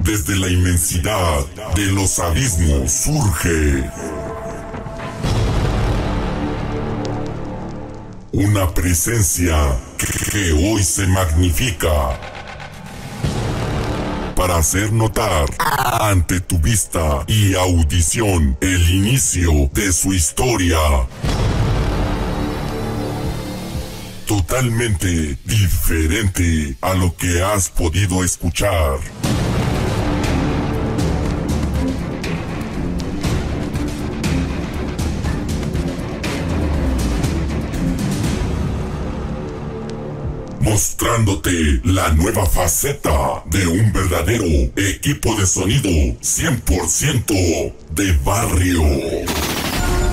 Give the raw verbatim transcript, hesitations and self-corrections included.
Desde la inmensidad de los abismos surge una presencia que hoy se magnifica para hacer notar ante tu vista y audición el inicio de su historia. Totalmente diferente a lo que has podido escuchar. Mostrándote la nueva faceta de un verdadero equipo de sonido cien por ciento de barrio.